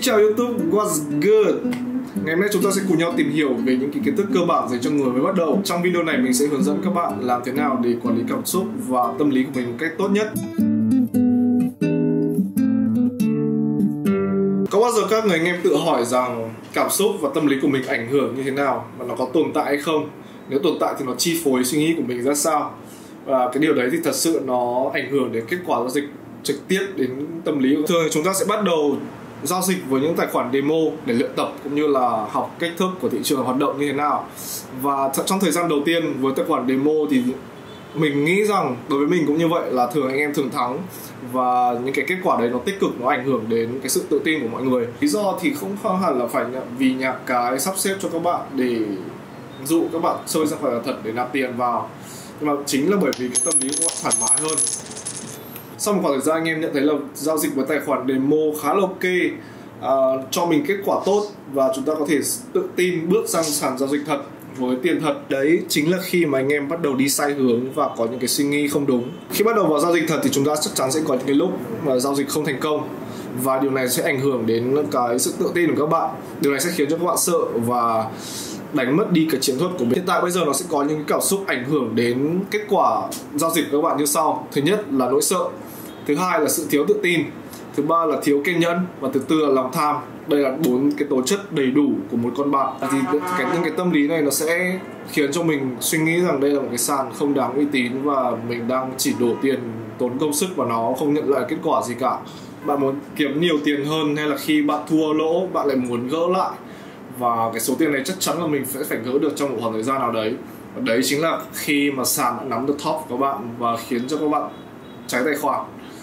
Xin chào YouTube, what's good? Ngày hôm nay chúng ta sẽ cùng nhau tìm hiểu về những kiến thức cơ bản dành cho người mới bắt đầu. Trong video này mình sẽ hướng dẫn các bạn làm thế nào để quản lý cảm xúc và tâm lý của mình một cách tốt nhất. Có bao giờ các người anh em tự hỏi rằng cảm xúc và tâm lý của mình ảnh hưởng như thế nào, và nó có tồn tại hay không? Nếu tồn tại thì nó chi phối suy nghĩ của mình ra sao? Và cái điều đấy thì thật sự nó ảnh hưởng đến kết quả giao dịch trực tiếp đến tâm lý. Thường thì chúng ta sẽ bắt đầu giao dịch với những tài khoản demo để luyện tập cũng như là học cách thức của thị trường hoạt động như thế nào. Và trong thời gian đầu tiên với tài khoản demo thì mình nghĩ rằng đối với mình cũng như vậy, là thường anh em thường thắng, và những cái kết quả đấy nó tích cực, nó ảnh hưởng đến cái sự tự tin của mọi người. Lý do thì không hẳn là phải vì nhà cái sắp xếp cho các bạn để dụ các bạn chơi ra khỏi là thật để nạp tiền vào, nhưng mà chính là bởi vì cái tâm lý của các bạn thoải mái hơn. Sau một khoảng thời gian anh em nhận thấy là giao dịch với tài khoản demo khá là ok, cho mình kết quả tốt, và chúng ta có thể tự tin bước sang sàn giao dịch thật với tiền thật. Đấy chính là khi mà anh em bắt đầu đi sai hướng và có những cái suy nghĩ không đúng. Khi bắt đầu vào giao dịch thật thì chúng ta chắc chắn sẽ có những cái lúc mà giao dịch không thành công, và điều này sẽ ảnh hưởng đến cái sự tự tin của các bạn. Điều này sẽ khiến cho các bạn sợ và đánh mất đi cái chiến thuật của mình. Hiện tại bây giờ nó sẽ có những cái cảm xúc ảnh hưởng đến kết quả giao dịch của các bạn như sau. Thứ nhất là nỗi sợ, thứ hai là sự thiếu tự tin, thứ ba là thiếu kiên nhẫn, và thứ tư là lòng tham. Đây là 4 cái tố chất đầy đủ của một con bạc. Thì những cái tâm lý này nó sẽ khiến cho mình suy nghĩ rằng đây là một cái sàn không đáng uy tín, và mình đang chỉ đổ tiền, tốn công sức vào nó, không nhận lại kết quả gì cả. Bạn muốn kiếm nhiều tiền hơn, hay là khi bạn thua lỗ bạn lại muốn gỡ lại, và cái số tiền này chắc chắn là mình sẽ phải gỡ được trong một khoảng thời gian nào đấy. Và đấy chính là khi mà sàn đã nắm được top của các bạn và khiến cho các bạn cháy tài khoản.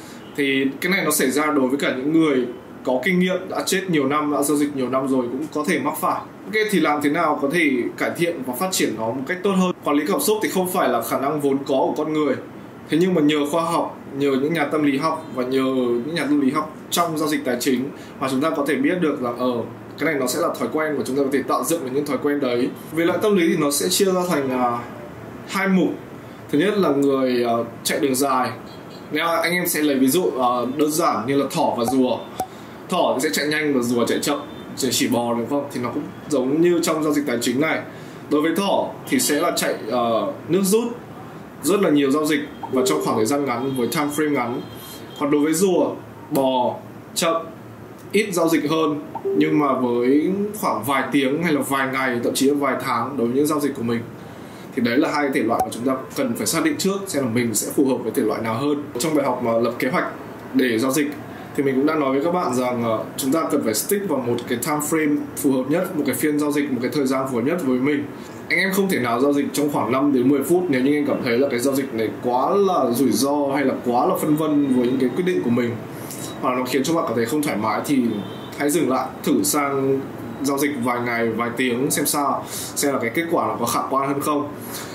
Thì cái này nó xảy ra đối với cả những người có kinh nghiệm, đã chết nhiều năm, đã giao dịch nhiều năm rồi cũng có thể mắc phải. Ok, thì làm thế nào có thể cải thiện và phát triển nó một cách tốt hơn? Quản lý cảm xúc thì không phải là khả năng vốn có của con người. Thế nhưng mà nhờ khoa học, nhờ những nhà tâm lý học và nhờ những nhà tâm lý học trong giao dịch tài chính mà chúng ta có thể biết được là cái này nó sẽ là thói quen, và chúng ta có thể tạo dựng được những thói quen đấy. Về lại tâm lý thì nó sẽ chia ra thành hai mục. Thứ nhất là người chạy đường dài. Nếu anh em sẽ lấy ví dụ đơn giản như là thỏ và rùa. Thỏ thì sẽ chạy nhanh và rùa chạy chậm, chỉ bò đúng không? Thì nó cũng giống như trong giao dịch tài chính này. Đối với thỏ thì sẽ là chạy nước rút, rất là nhiều giao dịch và trong khoảng thời gian ngắn với time frame ngắn. Còn đối với rùa, bò, chậm, ít giao dịch hơn, nhưng mà với khoảng vài tiếng hay là vài ngày, thậm chí là vài tháng đối với những giao dịch của mình. Thì đấy là hai thể loại mà chúng ta cần phải xác định trước xem là mình sẽ phù hợp với thể loại nào hơn. Trong bài học mà lập kế hoạch để giao dịch thì mình cũng đã nói với các bạn rằng chúng ta cần phải stick vào một cái time frame phù hợp nhất, một cái phiên giao dịch, một cái thời gian phù hợp nhất với mình. Anh em không thể nào giao dịch trong khoảng 5 đến 10 phút nếu như anh cảm thấy là cái giao dịch này quá là rủi ro hay là quá là phân vân với những cái quyết định của mình, hoặc nó khiến cho bạn cảm thấy không thoải mái, thì hãy dừng lại, thử sang giao dịch vài ngày, vài tiếng xem sao, xem là cái kết quả nó có khả quan hơn không.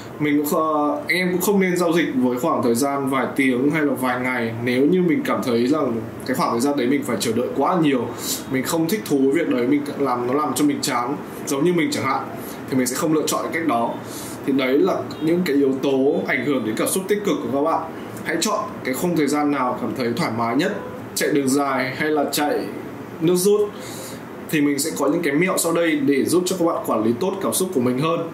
Anh em cũng không nên giao dịch với khoảng thời gian vài tiếng hay là vài ngày nếu như mình cảm thấy rằng cái khoảng thời gian đấy mình phải chờ đợi quá nhiều, mình không thích thú với việc đấy, nó làm cho mình chán, giống như mình chẳng hạn, thì mình sẽ không lựa chọn cái cách đó. Thì đấy là những cái yếu tố ảnh hưởng đến cảm xúc tích cực của các bạn. Hãy chọn cái khung thời gian nào cảm thấy thoải mái nhất, chạy đường dài hay là chạy nước rút. Thì mình sẽ có những cái mẹo sau đây để giúp cho các bạn quản lý tốt cảm xúc của mình hơn.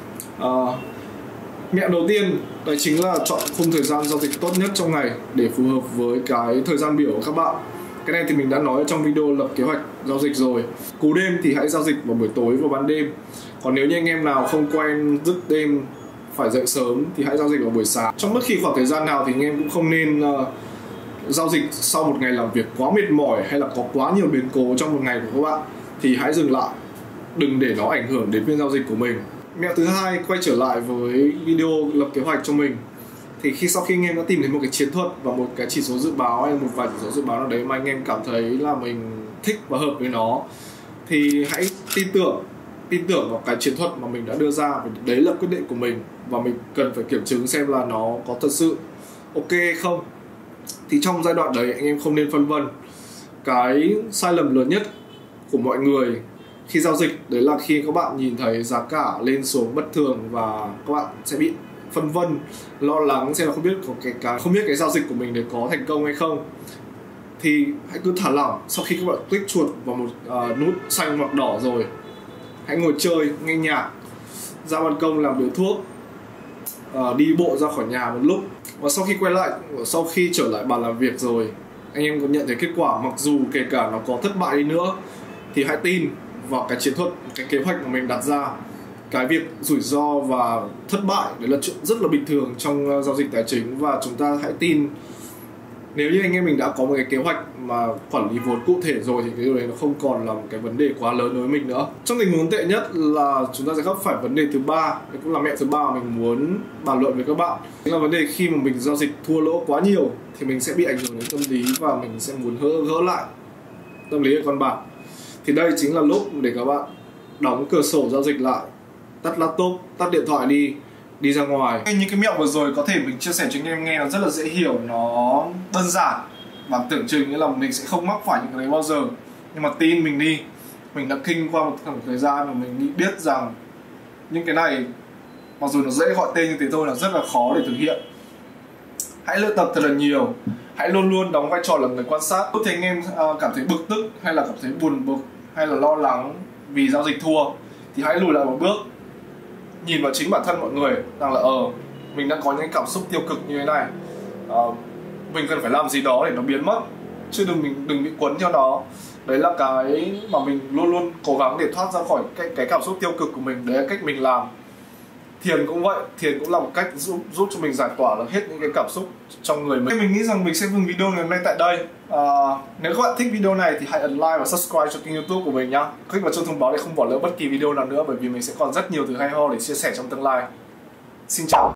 Mẹo đầu tiên đấy chính là chọn khung thời gian giao dịch tốt nhất trong ngày để phù hợp với cái thời gian biểu của các bạn. Cái này thì mình đã nói trong video lập kế hoạch giao dịch rồi. Cú đêm thì hãy giao dịch vào buổi tối và ban đêm. Còn nếu như anh em nào không quen dứt đêm phải dậy sớm thì hãy giao dịch vào buổi sáng. Trong bất kỳ khoảng thời gian nào thì anh em cũng không nên giao dịch sau một ngày làm việc quá mệt mỏi hay là có quá nhiều biến cố trong một ngày của các bạn, thì hãy dừng lại, đừng để nó ảnh hưởng đến phiên giao dịch của mình. Mẹo thứ hai, quay trở lại với video lập kế hoạch cho mình. Thì sau khi anh em đã tìm thấy một cái chiến thuật và một cái chỉ số dự báo hay một vài chỉ số dự báo nào đấy mà anh em cảm thấy là mình thích và hợp với nó, thì hãy tin tưởng vào cái chiến thuật mà mình đã đưa ra. Đấy là quyết định của mình và mình cần phải kiểm chứng xem là nó có thật sự ok hay không. Thì trong giai đoạn đấy anh em không nên phân vân. Cái sai lầm lớn nhất của mọi người khi giao dịch đấy là khi các bạn nhìn thấy giá cả lên xuống bất thường và các bạn sẽ bị phân vân, lo lắng xem là không biết cái giao dịch của mình để có thành công hay không. thì hãy cứ thả lỏng. Sau khi các bạn click chuột vào một nút xanh hoặc đỏ rồi, hãy ngồi chơi, nghe nhạc, ra ban công làm điếu thuốc, đi bộ ra khỏi nhà một lúc. Và sau khi quay lại, sau khi trở lại bàn làm việc rồi, anh em có nhận thấy kết quả, mặc dù kể cả nó có thất bại đi nữa, thì hãy tin vào cái chiến thuật, cái kế hoạch mà mình đặt ra. Cái việc rủi ro và thất bại đấy là chuyện rất là bình thường trong giao dịch tài chính, và chúng ta hãy tin nếu như anh em mình đã có một cái kế hoạch mà quản lý vốn cụ thể rồi thì cái điều đấy nó không còn là một cái vấn đề quá lớn đối với mình nữa. Trong tình huống tệ nhất là chúng ta sẽ gặp phải vấn đề thứ ba, đây cũng là mẹo thứ ba mà mình muốn bàn luận với các bạn. Chính là vấn đề khi mà mình giao dịch thua lỗ quá nhiều thì mình sẽ bị ảnh hưởng đến tâm lý và mình sẽ muốn gỡ lại tâm lý của con bạc. Thì đây chính là lúc để các bạn đóng cửa sổ giao dịch lại, tắt laptop, tắt điện thoại đi ra ngoài. Những cái mẹo vừa rồi có thể mình chia sẻ cho anh em nghe nó rất là dễ hiểu, nó đơn giản và tưởng chừng như là mình sẽ không mắc phải những cái đấy bao giờ. Nhưng mà tin mình đi, mình đã kinh qua một khoảng thời gian mà mình biết rằng những cái này mặc dù nó dễ gọi tên như thế thôi là rất là khó để thực hiện. Hãy luyện tập thật là nhiều, hãy luôn luôn đóng vai trò là người quan sát. Lúc thấy anh em cảm thấy bực tức hay là cảm thấy buồn bực hay là lo lắng vì giao dịch thua thì hãy lùi lại một bước, nhìn vào chính bản thân mọi người rằng là mình đang có những cảm xúc tiêu cực như thế này, mình cần phải làm gì đó để nó biến mất, chứ đừng bị cuốn theo nó. Đấy là cái mà mình luôn luôn cố gắng để thoát ra khỏi cái cảm xúc tiêu cực của mình. Đấy là cách mình làm. Thiền cũng vậy, thiền cũng là một cách giúp cho mình giải tỏa được hết những cái cảm xúc trong người mình. Mình nghĩ rằng mình sẽ dừng video ngày hôm nay tại đây. Nếu các bạn thích video này thì hãy ấn like và subscribe cho kênh YouTube của mình nhá. Click vào chuông thông báo để không bỏ lỡ bất kỳ video nào nữa, bởi vì mình sẽ còn rất nhiều thứ hay ho để chia sẻ trong tương lai. Xin chào.